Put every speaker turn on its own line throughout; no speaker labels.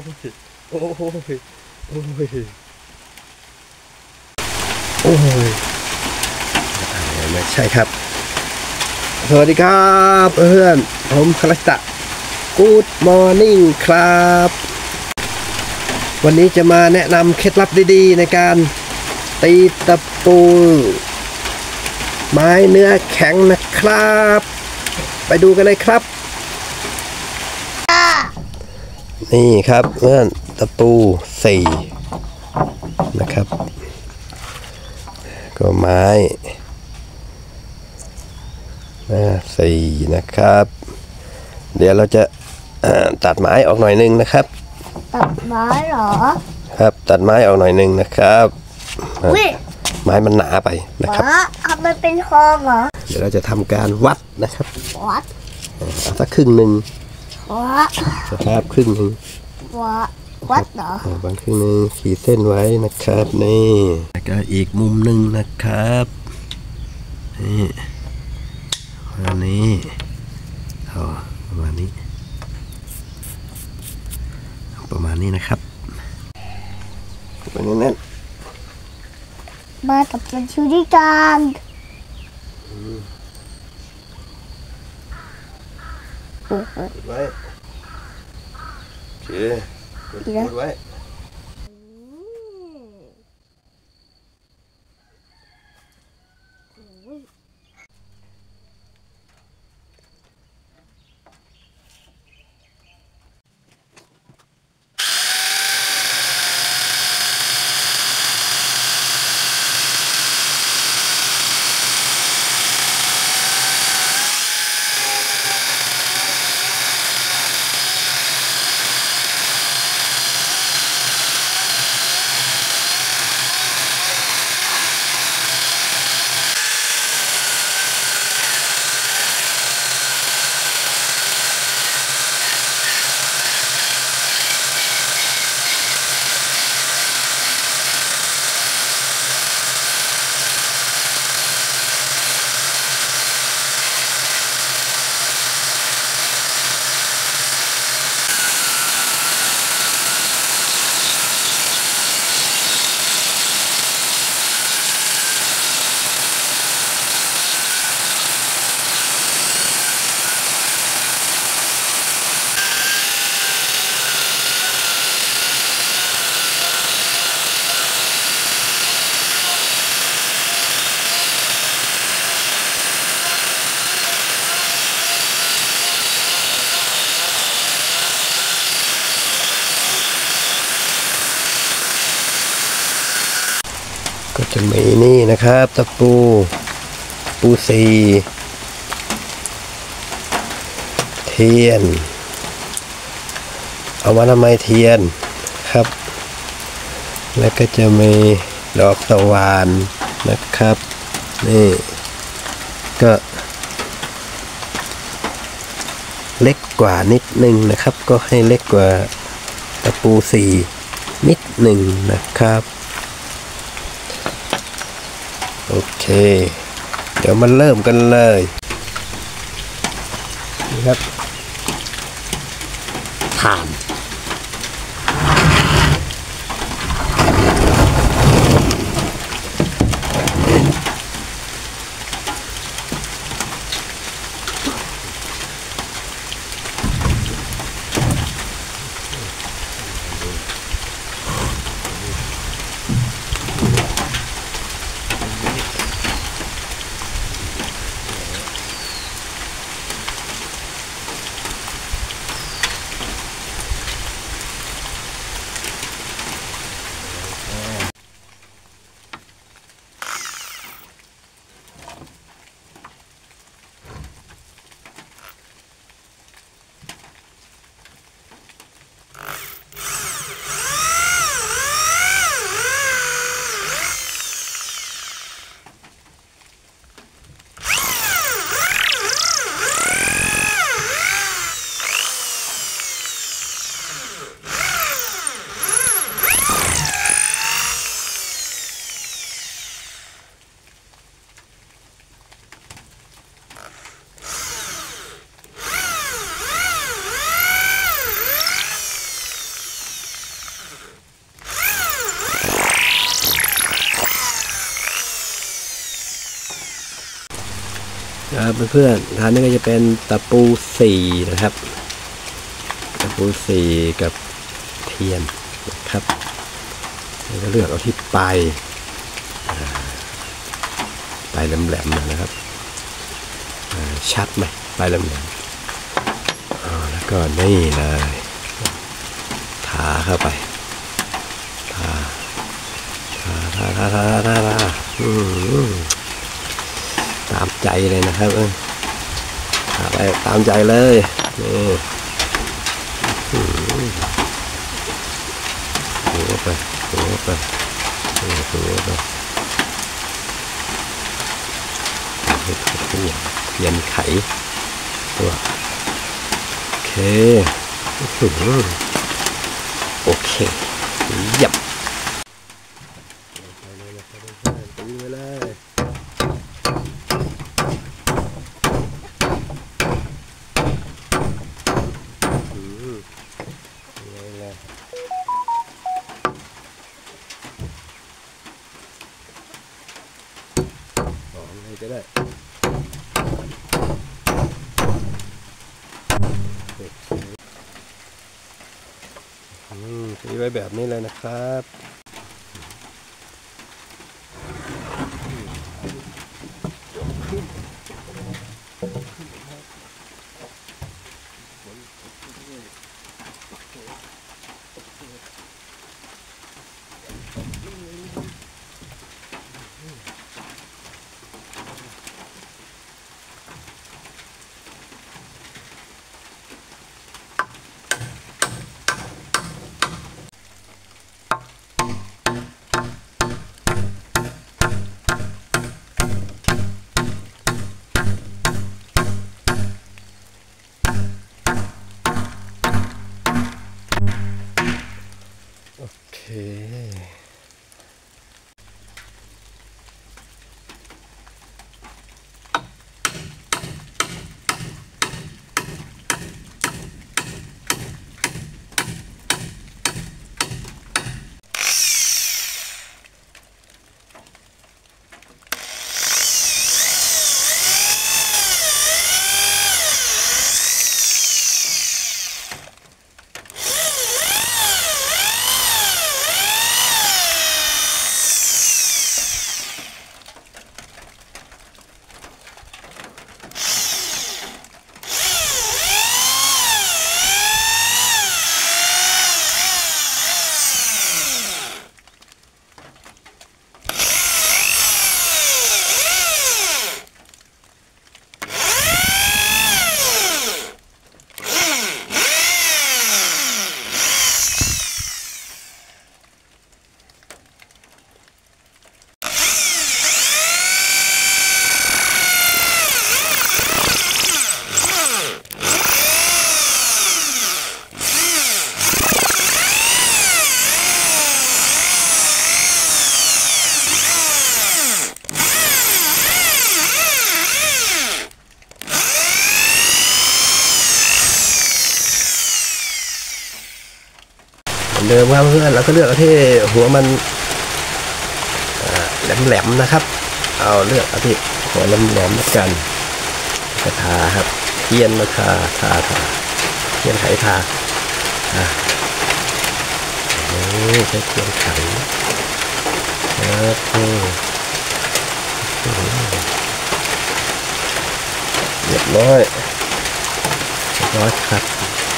โอ้ยโอ้ยโอ้ยไม่ใช่ครับสวัสดีครับเพื่อนผมคาราตะกู๊ดมอร์นิ่งครับวันนี้จะมาแนะนำเคล็ดลับดีๆในการตีตะปูไม้เนื้อแข็งนะครับไปดูกันเลยครับนี่ครับเพื่อนตะปู4นะครับก็ไม้4นะครับเดี๋ยวเราจะตัดไม้ออกหน่อยนึงนะครับ
ตัดไม้เหรอ
ครับตัดไม้ออกหน่อยนึงนะครับไม้มันหนาไปนะครับ
ทำมันเป็นคลองเหรอ
เดี๋ยวเราจะทำการวัดนะครับ
วัด
เอาสักครึ่งหนึ่ง
วัด
นะครับครึ่งหนึ่ง
วัดเหรอ
วางครึ่งหนึ่งขีดเส้นไว้นะครับนี่แล้วก็อีกมุมหนึ่งนะครับนี่ประมาณนี้ประมาณนี้นะครับเป็นแน่น
มาตัดเป็นชิ้นที่กลาง
ไว้โอเคกดไว้ก็จะมีนี่นะครับตะปู4เทียนเอามาทำไมเทียนครับแล้วก็จะมีดอกตะวันนะครับนี่ก็เล็กกว่านิดนึงนะครับก็ให้เล็กกว่าตะปู4นิดหนึ่งนะครับโอเคเดี๋ยวมันเริ่มกันเลยนี่ครับถ่านเพื่อนๆทานนี้ก็จะเป็นตะปูสี่นะครับตะปูสี่กับเทียนนะครับนี่ก็เลือกเอาที่ปลายแหลมๆนะครับชัดไหมปลายแหลมๆแล้วก็นี่เลยทาเข้าไปทาตามใจเลยนะครับทาไปตามใจเลยนี่ถูไปเย็นไขตัวโอเคโอเคเยี่ยมตีไปเลยก็ได้ตีไว้แบบนี้เลยนะครับโอเคเดิมครับเพื่อนเราก็เลือกเอาที่หัวมันแหลมๆนะครับเอาเลือกเอาที่หัวแหลมๆกันกระทาครับเทียนมาทาเทียนไขทานี่ใช้เทียนไขเรียบร้อยครับ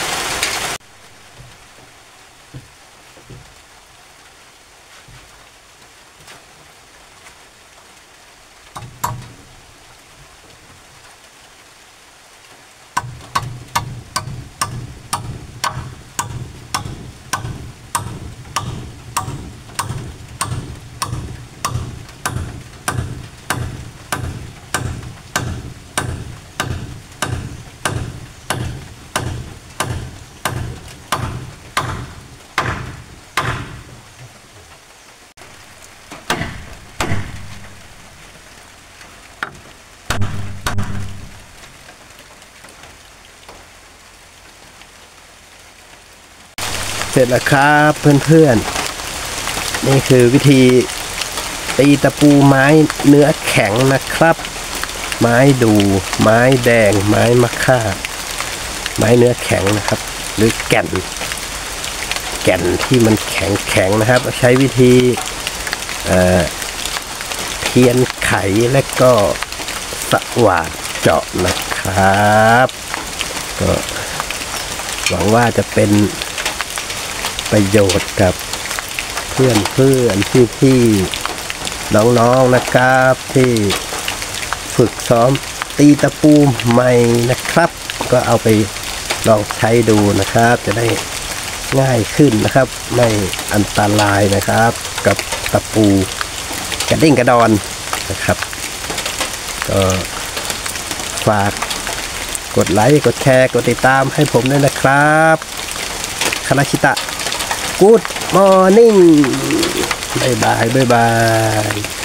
เสร็จแล้วครับเพื่อนๆนี่คือวิธีตีตะปูไม้เนื้อแข็งนะครับไม้ดูไม้แดงไม้มะค่าไม้เนื้อแข็งนะครับ หรือแก่นที่มันแข็งนะครับใช้วิธีเทียนไขและก็สว่านเจาะนะครับก็หวังว่าจะเป็นประโยชน์กับเพื่อนพี่น้องๆนะครับที่ฝึกซ้อมตีตะปูใหม่นะครับ ก็เอาไปลองใช้ดูนะครับจะได้ง่ายขึ้นนะครับไม่อันตรายนะครับกับตะปูกระดิ่งกระดอนนะครับก็ฝากกดไลค์กดแชร์กดติดตามให้ผมด้วยนะครับคาราชิตะกู๊ดมอร์นิ่งบ๊ายบาย